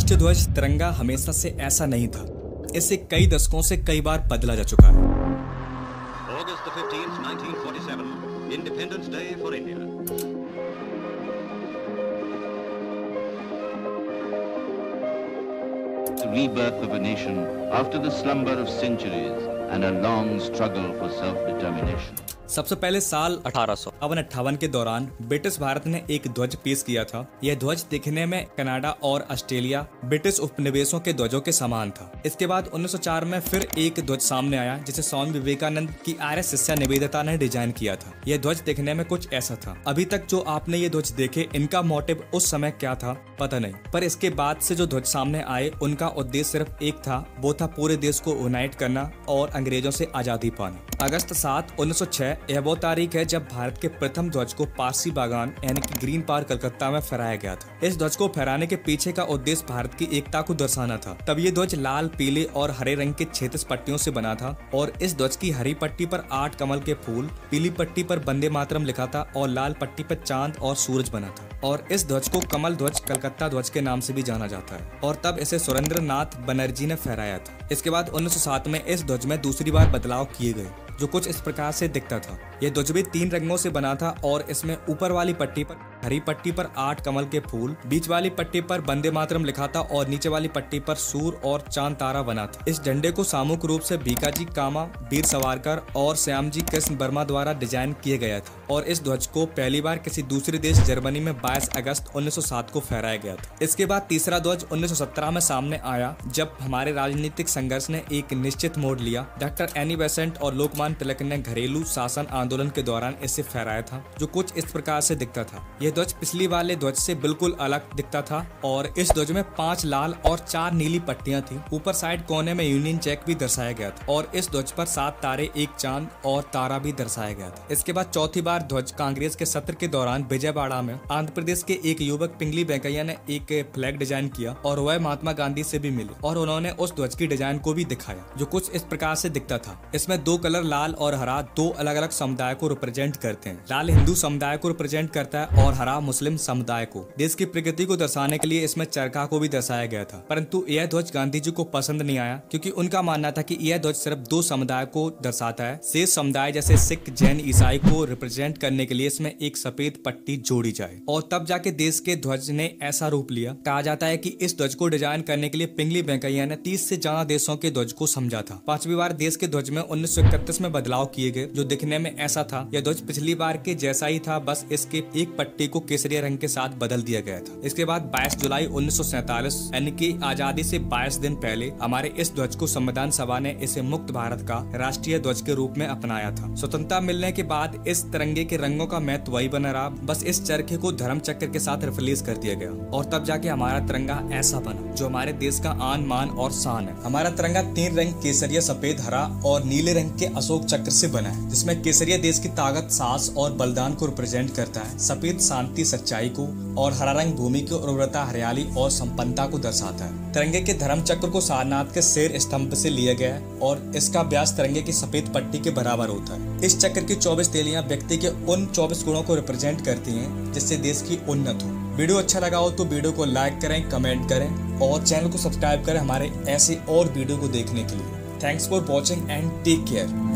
राष्ट्रीय ध्वज तिरंगा हमेशा से ऐसा नहीं था। इसे कई दशकों से कई बार बदला जा चुका है। August the 15th, 1947, Independence Day for India. The rebirth of a nation after the slumber of centuries and a long struggle for self-determination. सबसे पहले साल 1858 के दौरान ब्रिटिश भारत ने एक ध्वज पेश किया था। यह ध्वज दिखने में कनाडा और ऑस्ट्रेलिया ब्रिटिश उपनिवेशों के ध्वजों के समान था। इसके बाद 1904 में फिर एक ध्वज सामने आया जिसे स्वामी विवेकानंद की आर्य शिष्या निवेदिता ने डिजाइन किया था। यह ध्वज दिखने में कुछ ऐसा था। अभी तक जो आपने ये ध्वज देखे, इनका मोटिव उस समय क्या था पता नहीं, पर इसके बाद से जो ध्वज सामने आए उनका उद्देश्य सिर्फ एक था, वो था पूरे देश को यूनाइट करना और अंग्रेजों से आजादी पाना। अगस्त 7, 1906 यह वो तारीख है जब भारत के प्रथम ध्वज को पारसी बागान यानी कि ग्रीन पार्क कलकत्ता में फहराया गया था। इस ध्वज को फहराने के पीछे का उद्देश्य भारत की एकता को दर्शाना था। तब ये ध्वज लाल, पीले और हरे रंग के 36 पट्टियों से बना था और इस ध्वज की हरी पट्टी पर 8 कमल के फूल, पीली पट्टी पर वंदे मातरम लिखा था और लाल पट्टी पर चांद और सूरज बना था। और इस ध्वज को कमल ध्वज कलकत्ता ध्वज के नाम से भी जाना जाता है और तब इसे सुरेंद्र नाथ बनर्जी ने फहराया था। इसके बाद 1907 में इस ध्वज में दूसरी बार बदलाव किए गए जो कुछ इस प्रकार से दिखता था। यह ध्वज भी 3 रंगों से बना था और इसमें ऊपर वाली पट्टी पर हरी पट्टी पर 8 कमल के फूल, बीच वाली पट्टी पर वंदे मातरम लिखा था और नीचे वाली पट्टी पर सूर्य और चांद तारा बना था। इस झंडे को सामूहिक रूप से भीकाजी कामा, वीर सावरकर और श्यामजी कृष्ण वर्मा द्वारा डिजाइन किया गया था और इस ध्वज को पहली बार किसी दूसरे देश जर्मनी में 22 अगस्त 1907 को फहराया गया था। इसके बाद तीसरा ध्वज 1917 में सामने आया जब हमारे राजनीतिक संघर्ष ने एक निश्चित मोड़ लिया। डॉक्टर एनी बेसेंट और लोकमान्य तिलक ने घरेलू शासन आंदोलन के दौरान इसे फहराया था जो कुछ इस प्रकार से दिखता था। यह ध्वज पिछली वाले ध्वज से बिल्कुल अलग दिखता था और इस ध्वज में 5 लाल और 4 नीली पट्टियां थी। ऊपर साइड कोने में यूनियन जैक भी दर्शाया गया था और इस ध्वज पर 7 तारे, 1 चांद और तारा भी दर्शाया गया था। इसके बाद चौथी बार ध्वज कांग्रेस के सत्र के दौरान विजयवाड़ा में आंध्र प्रदेश के एक युवक पिंगली वेंकैया ने एक फ्लैग डिजाइन किया और वह महात्मा गांधी से भी मिले और उन्होंने उस ध्वज की डिजाइन को भी दिखाया जो कुछ इस प्रकार से दिखता था। इसमें 2 कलर लाल और हरा 2 अलग अलग समुदाय को रिप्रेजेंट करते हैं। लाल हिंदू समुदाय को रिप्रेजेंट करता है और हरा मुस्लिम समुदाय को। देश की प्रगति को दर्शाने के लिए इसमें चरखा को भी दर्शाया गया था, परंतु यह ध्वज गांधी जी को पसंद नहीं आया क्योंकि उनका मानना था कि यह ध्वज सिर्फ 2 समुदाय को दर्शाता है। शेष समुदाय जैसे सिख, जैन, ईसाई को रिप्रेजेंट करने के लिए इसमें एक सफेद पट्टी जोड़ी जाए और तब जाके देश के ध्वज ने ऐसा रूप लिया। कहा जाता है कि इस ध्वज को डिजाइन करने के लिए पिंगली वेंकैया ने 30 से ज्यादा देशों के ध्वज को समझा था। 5वीं बार देश के ध्वज में 1931 में बदलाव किए गए जो दिखने में ऐसा था। यह ध्वज पिछली बार के जैसा ही था, बस इसके एक पट्टी को केसरिया रंग के साथ बदल दिया गया था। इसके बाद 22 जुलाई 1947 यानी कि आजादी से 22 दिन पहले हमारे इस ध्वज को संविधान सभा ने इसे मुक्त भारत का राष्ट्रीय ध्वज के रूप में अपनाया था। स्वतंत्रता मिलने के बाद इस तिरंगे के रंगों का महत्व वही बना रहा, बस इस चरखे को धर्म चक्र के साथ रिप्लेस कर दिया गया और तब जाके हमारा तिरंगा ऐसा बना जो हमारे देश का आन, मान और शान है। हमारा तिरंगा 3 रंग केसरिया, सफेद, हरा और नीले रंग के अशोक चक्र से बना है जिसमें केसरिया देश की ताकत, साहस और बलिदान को रिप्रेजेंट करता है। सफेद शांति, सच्चाई को और हरा रंग भूमि की उर्वरता, हरियाली और संपन्नता को दर्शाता है। तिरंगे के धर्म चक्र को सारनाथ के शेर स्तंभ से लिया गया है और इसका व्यास तिरंगे की सफेद पट्टी के बराबर होता है। इस चक्र की 24 तेलियां व्यक्ति के उन 24 गुणों को रिप्रेजेंट करती हैं जिससे देश की उन्नत हो। वीडियो अच्छा लगा हो तो वीडियो को लाइक करें, कमेंट करें और चैनल को सब्सक्राइब करें हमारे ऐसे और वीडियो को देखने के लिए। Thanks for watching and take care.